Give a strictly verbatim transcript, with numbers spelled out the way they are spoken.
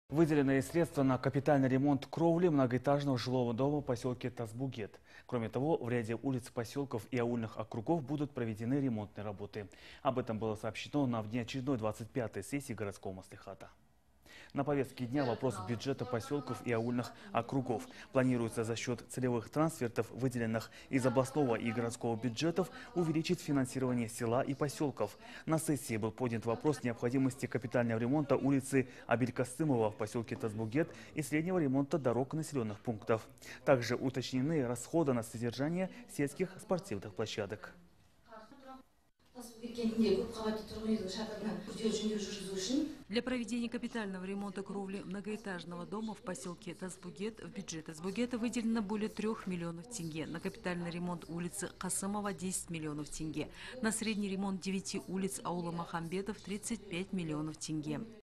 Выделенные средства на капитальный ремонт кровли многоэтажного жилого дома в поселке Тазбугет. Кроме того, в ряде улиц поселков и аульных округов будут проведены ремонтные работы. Об этом было сообщено на внеочередной двадцать пятой сессии городского маслихата. На повестке дня вопрос бюджета поселков и аульных округов. Планируется за счет целевых трансфертов, выделенных из областного и городского бюджетов, увеличить финансирование села и поселков. На сессии был поднят вопрос необходимости капитального ремонта улицы Абель-Касымова в поселке Тазбугет и среднего ремонта дорог населенных пунктов. Также уточнены расходы на содержание сельских спортивных площадок. Для проведения капитального ремонта кровли многоэтажного дома в поселке Тазбугет в бюджет Тазбугета выделено более трех миллионов тенге. На капитальный ремонт улицы Касымова десять миллионов тенге. На средний ремонт девяти улиц аула Махамбетов тридцать пять миллионов тенге.